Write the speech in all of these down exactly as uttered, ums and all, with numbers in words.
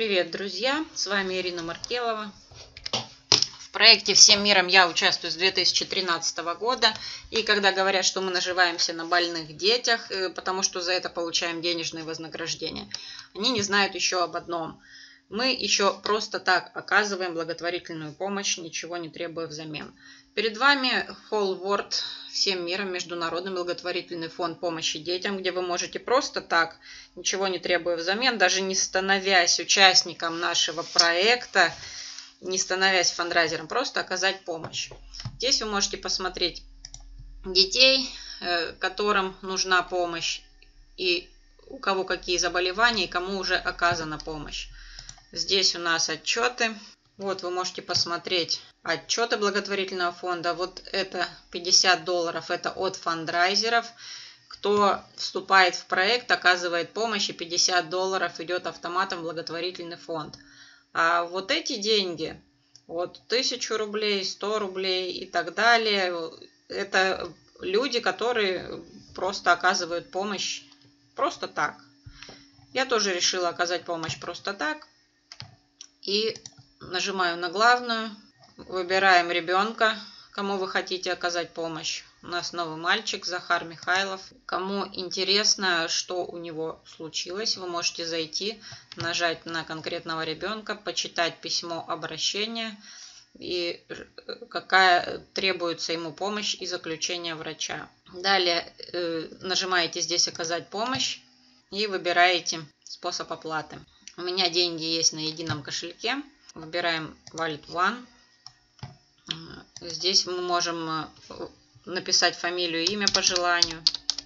Привет, друзья! С вами Ирина Маркелова. В проекте «Всем миром» я участвую с две тысячи тринадцатого года. И когда говорят, что мы наживаемся на больных детях, потому что за это получаем денежные вознаграждения, они не знают еще об одном. Мы еще просто так оказываем благотворительную помощь, ничего не требуя взамен. Перед вами Whole World «Всем миром» международный благотворительный фонд помощи детям, где вы можете просто так, ничего не требуя взамен, даже не становясь участником нашего проекта, не становясь фандрайзером, просто оказать помощь. Здесь вы можете посмотреть детей, которым нужна помощь, и у кого какие заболевания, и кому уже оказана помощь. Здесь у нас отчеты. Вот вы можете посмотреть отчеты благотворительного фонда. Вот это пятьдесят долларов, это от фандрайзеров. Кто вступает в проект, оказывает помощь, и пятьдесят долларов идет автоматом в благотворительный фонд. А вот эти деньги, вот тысячу рублей, сто рублей и так далее, это люди, которые просто оказывают помощь просто так. Я тоже решила оказать помощь просто так. И нажимаю на главную, выбираем ребенка, кому вы хотите оказать помощь. У нас новый мальчик, Захар Михайлов. Кому интересно, что у него случилось, вы можете зайти, нажать на конкретного ребенка, почитать письмо обращения и какая требуется ему помощь и заключение врача. Далее э, нажимаете здесь «Оказать помощь» и выбираете способ оплаты. У меня деньги есть на едином кошельке. Выбираем Wallet One. Здесь мы можем написать фамилию и имя по желанию.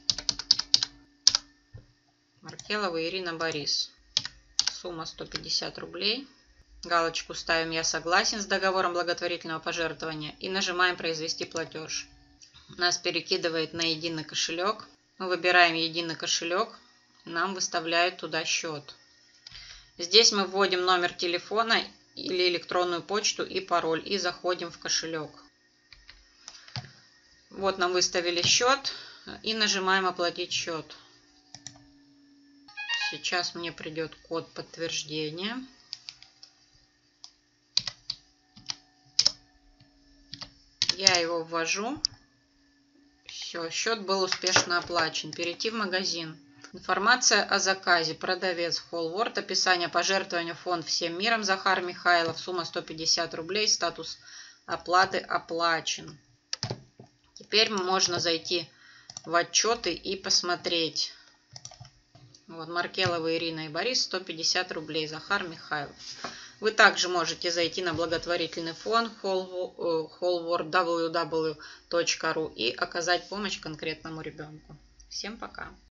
Маркелова Ирина Борис. Сумма сто пятьдесят рублей. Галочку ставим «Я согласен с договором благотворительного пожертвования» и нажимаем «Произвести платеж». Нас перекидывает на единый кошелек. Мы выбираем единый кошелек. Нам выставляют туда счет. Здесь мы вводим номер телефона или электронную почту и пароль и заходим в кошелек. Вот нам выставили счет и нажимаем «Оплатить счет». Сейчас мне придет код подтверждения. Я его ввожу. Все, счет был успешно оплачен. Перейти в магазин. Информация о заказе. Продавец Whole World. Описание пожертвования. Фонд «Всем миром» Захар Михайлов. Сумма сто пятьдесят рублей. Статус оплаты оплачен. Теперь можно зайти в отчеты и посмотреть. Вот Маркелова Ирина и Борис. сто пятьдесят рублей. Захар Михайлов. Вы также можете зайти на благотворительный фонд Whole World дабл ю дабл ю дабл ю точка ру и оказать помощь конкретному ребенку. Всем пока!